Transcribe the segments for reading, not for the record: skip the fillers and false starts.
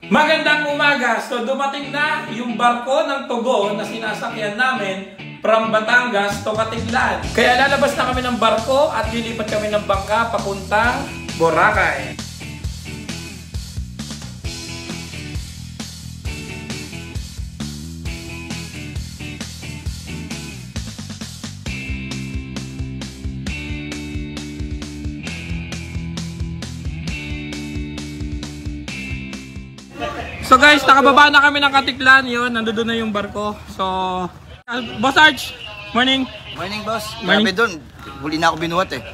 Magandang umaga! So dumating na yung barko ng Togo na sinasakyan namin from Batangas to Katiglan. Kaya lalabas na kami ng barko at lilipat kami ng bangka papuntang Boracay. So guys, nakababa na kami ng Katiglan, yun, nandoon na yung barko. So, Boss Arch, morning. Morning, boss. Morning. Grabe doon, huli na ako binuhat eh.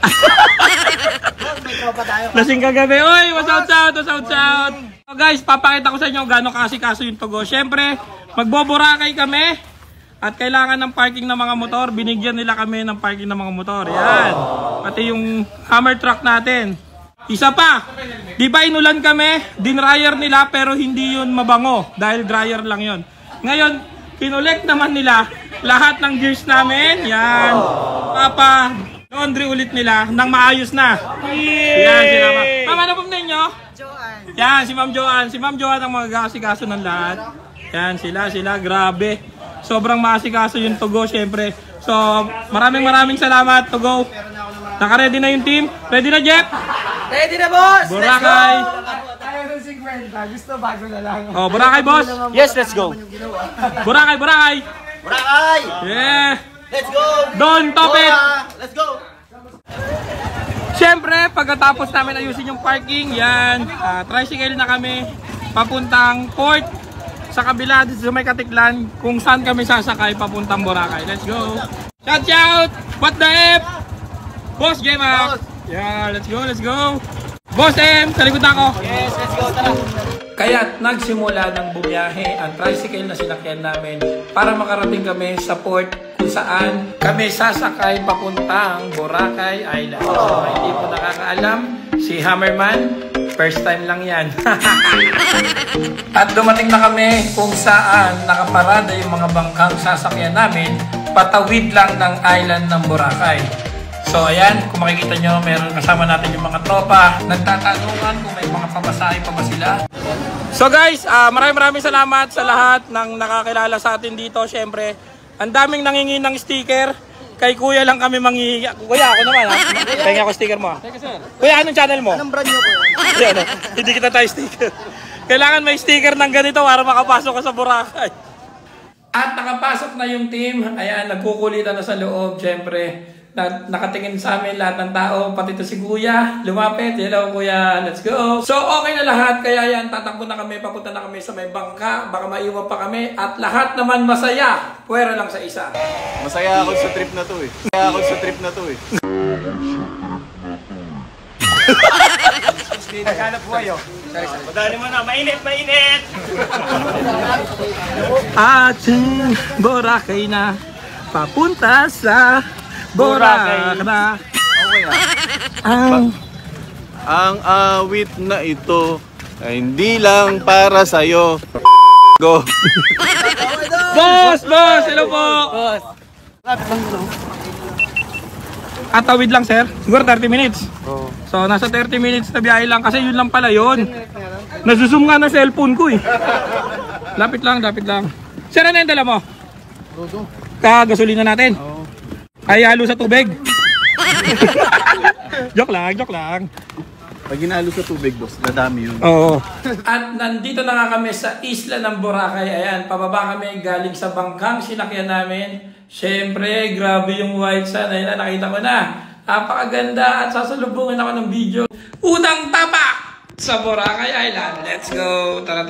Lasing kagabi, oy, shout out. So guys, papakita ko sa inyo gaano kaasikaso yung Togo. Siyempre, magboborakay kami at kailangan ng parking ng mga motor. Binigyan nila kami ng parking ng mga motor, yan. Pati yung hammer truck natin. Isa pa, di ba inulan kami, dinryer nila pero hindi yun mabango dahil dryer lang yun. Ngayon, kinolect naman nila lahat ng gears namin, yan. Papa, laundry ulit nila nang maayos na. Yan, sila ma. Ma'am, ano po ninyo? Joanne. Yan, si Ma'am Joanne. Si Ma'am Joanne ang mag-aasikaso ng lahat. Yan, sila, grabe. Sobrang maasikaso yung Togo, syempre. So, maraming salamat, Togo. Naka-ready na yung team? Ready na, Jeff? Ready na, boss! Boracay! Tayo ng 50. Gusto bago na lang. Oh, Boracay, boss! Yes, let's go! Boracay! Boracay! Yeah! Let's go! Don't top it! Let's go! Siyempre, pagkatapos namin ayusin yung parking, yan, tricycle na kami papuntang port sa kabila dito sa may Katiglan kung saan kami sasakay papuntang Boracay. Let's go! Shout! What the F? Boss, game up! Yeah, let's go! Boss M, sa likod ako! Yes, let's go! Tara! Kaya nagsimula ng bumiyahe ang tricycle na sinakyan namin para makarating kami sa port kung saan kami sasakay papuntang Boracay Island. So, hindi po nakakaalam, si Hammerman, first time lang yan. At dumating na kami kung saan nakaparada yung mga bangkang sasakyan namin patawid lang ng island ng Boracay. So ayan, kung makikita nyo, meron kasama natin yung mga tropa. Nagtatanungan kung may mga pamasahe pa ba sila. So guys, maraming salamat sa lahat ng nakakilala sa atin dito. Siyempre, ang daming nangingi ng sticker. Kay Kuya lang kami manghihingi. Kuya, ako naman ha. Kaya ako sticker mo. Kuya, anong channel mo? Anong brand nyo ko? Hindi kita tayo sticker. Kailangan may sticker ng ganito para makapasok ka sa Boracay. At nakapasok na yung team. Ayan, nagkukulitan na sa loob. Siyempre, nakatingin sa amin lahat ng tao, pati to si Kuya, lumapit. Hello Kuya, let's go. So okay na lahat, kaya yan, tatakbo na kami, papunta na kami sa may bangka, baka maiwan pa kami, at lahat naman masaya, puwera lang sa isa. Masaya ako sa trip na to eh. Naghanap po kayo. Madali mo na, mainit! Ating Boracay na, papunta sa Boracay na. Okay Ang awit na ito ay hindi lang para sa'yo. Go! Boss! Hello po! Boss! Atawid lang sir, siguro 30 minutes. So nasa 30 minutes na biyahe lang kasi yun lang pala yun. Nasusum nga na cellphone ko eh. Lapit lang. Sir, ano yung dala mo? Gasolina natin. Ay halo sa tubig. Joke lang. Pag ginalo sa tubig, boss, dadami yun. Oo. At nandito na nga kami sa isla ng Boracay. Ayan, pababa kami galing sa bangkang sinakyan namin. Siyempre, grabe yung white sun. Ayun na, nakita ko na. Napakaganda at sasalubungin ako ng video. Unang tapak sa Boracay Island. Let's go! Tara!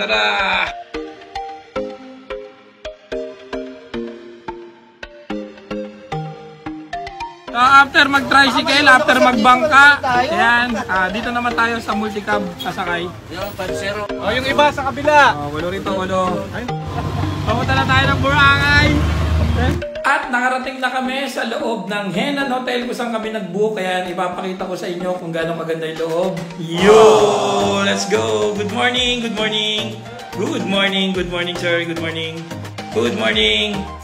So after mag-tricycle, after magbangka, ayan, dito naman tayo sa multicab sasakay. Oh, yung iba sa kabila. Oh, walo rito. Papunta na tayo ng Boracay. At nakarating na kami sa loob ng Henan Hotel kung saan kami nag-book. Kaya ipapakita ko sa inyo kung gaano maganda yung loob. Yo! Let's go! Good morning, sir. Good morning.